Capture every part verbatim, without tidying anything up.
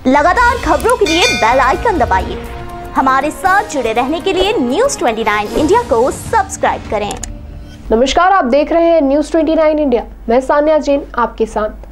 लगातार खबरों के लिए बेल आइकन दबाइए। हमारे साथ जुड़े रहने के लिए न्यूज़ उनतीस इंडिया को सब्सक्राइब करें। नमस्कार, आप देख रहे हैं न्यूज़ उनतीस इंडिया। मैं सान्या जैन आपके साथ।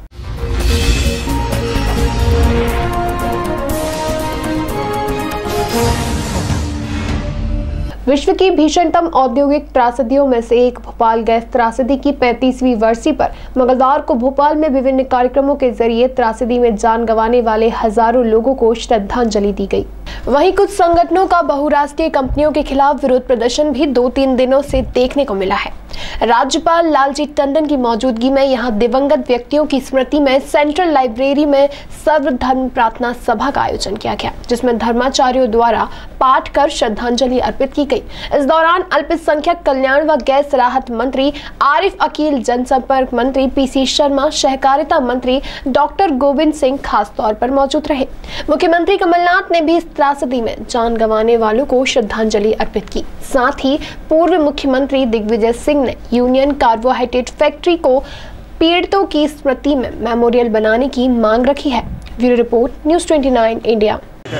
विश्व की भीषणतम औद्योगिक त्रासदियों में से एक भोपाल गैस त्रासदी की पैंतीसवीं वर्षी पर मंगलवार को भोपाल में विभिन्न कार्यक्रमों के जरिए त्रासदी में जान गंवाने वाले हजारों लोगों को श्रद्धांजलि दी गई। वहीं कुछ संगठनों का बहुराष्ट्रीय कंपनियों के खिलाफ विरोध प्रदर्शन भी दो तीन दिनों से देखने को मिला है। राज्यपाल लालजी टंडन की मौजूदगी में यहां दिवंगत व्यक्तियों की स्मृति में सेंट्रल लाइब्रेरी में सर्वधर्म प्रार्थना सभा का आयोजन किया गया, जिसमें धर्माचार्यों द्वारा पाठ कर श्रद्धांजलि अर्पित की गई। इस दौरान अल्पसंख्यक कल्याण व गैस राहत मंत्री आरिफ अकील, जनसंपर्क मंत्री पीसी शर्मा, सहकारिता मंत्री डॉक्टर गोविंद सिंह खास तौर पर मौजूद रहे। मुख्यमंत्री कमलनाथ ने भी इस त्रासदी में जान गंवाने वालों को श्रद्धांजलि अर्पित की। साथ ही पूर्व मुख्यमंत्री दिग्विजय सिंह ने यूनियन कार्बोहाइड्रेट फैक्ट्री को पीड़ितों की स्मृति में मेमोरियल बनाने की मांग रखी है। ब्यूरो रिपोर्ट, न्यूज़ उनतीस इंडिया।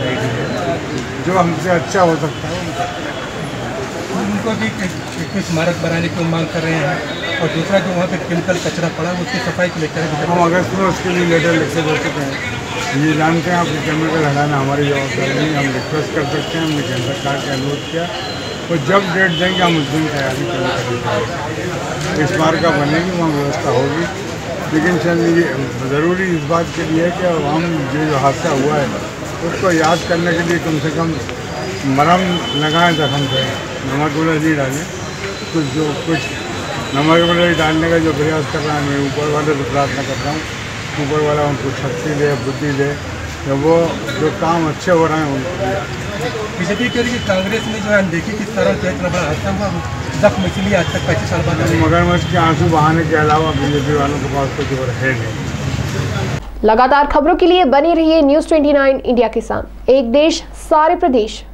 जो हमसे अच्छा हो सकता है उनको भी एक स्मारक बनाने की मांग कर रहे हैं, और दूसरा जो वहाँ पे केमिकल कचरा पड़ा उसकी सफाई को लेकर हम अगस्त में उसके लिए लेटर लिख के दे चुके हैं। ये जानते हैं आपकी केमिकल हटाना हमारी जवाबदारी नहीं, हम रिक्वेस्ट कर सकते हैं। हमने केंद्र सरकार से अनुरोध किया और जब डेट देंगे हम उस दिन तैयारी करेंगे। स्मारक बनेगी, वहाँ व्यवस्था होगी, लेकिन चल ये ज़रूरी इस बात के लिए है कि हम ये जो हादसा हुआ है उसको याद करने के लिए कम से कम मरहम लगाएं, जख्म से नमक गुलहरी डालें। कुछ जो कुछ नमक गुलहरी डालने का जो प्रयास कर रहा है, मैं ऊपर वाले से प्रार्थना कर रहा हूँ, ऊपर वाला उनको शक्ति दे, बुद्धि दे, तो वो जो काम अच्छे हो रहे हैं उनको। बीजेपी कह रही है कांग्रेस में जो है अनदेखी किस तरह से इतना बड़ा हादसा हुआ, जख्म इसलिए आज तक पच्चीस साल बाद मगरमच्छ के आंसू बहाने के अलावा बीजेपी वालों के पास कुछ और है नहीं। लगातार खबरों के लिए बने रहिए न्यूज़ उनतीस इंडिया के साथ। एक देश, सारे प्रदेश।